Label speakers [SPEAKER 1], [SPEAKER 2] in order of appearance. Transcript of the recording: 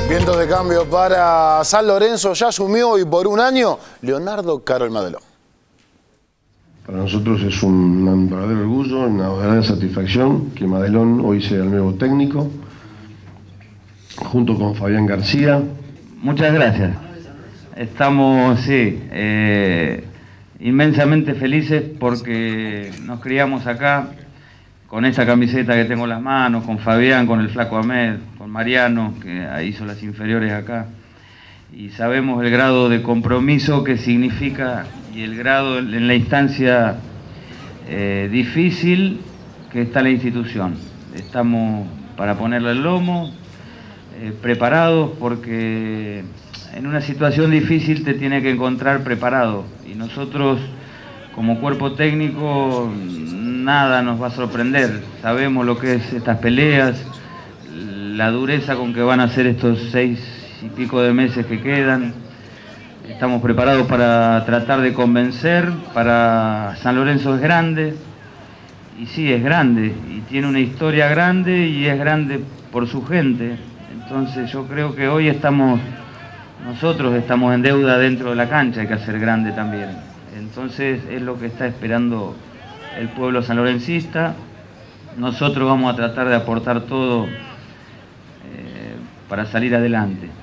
[SPEAKER 1] Vientos de cambio para San Lorenzo. Ya asumió y por un año Leonardo Carol Madelón.
[SPEAKER 2] Para nosotros es un verdadero orgullo, una verdadera satisfacción que Madelón hoy sea el nuevo técnico, junto con Fabián García.
[SPEAKER 3] Muchas gracias. Estamos, inmensamente felices porque nos criamos acá con esta camiseta que tengo en las manos, con Fabián, con el Flaco Ahmed, con Mariano, que hizo las inferiores acá. Y sabemos el grado de compromiso que significa y el grado en la instancia difícil que está la institución. Estamos para ponerle el lomo, preparados, porque en una situación difícil te tiene que encontrar preparado. Y nosotros, como cuerpo técnico, nada nos va a sorprender. Sabemos lo que es estas peleas, la dureza con que van a ser estos 6 y pico de meses que quedan. Estamos preparados para tratar de convencer. Para San Lorenzo es grande, y sí, es grande, y tiene una historia grande, y es grande por su gente. Entonces yo creo que hoy nosotros estamos en deuda dentro de la cancha, hay que hacer grande también. Entonces es lo que está esperando el pueblo sanlorencista. Nosotros vamos a tratar de aportar todo para salir adelante.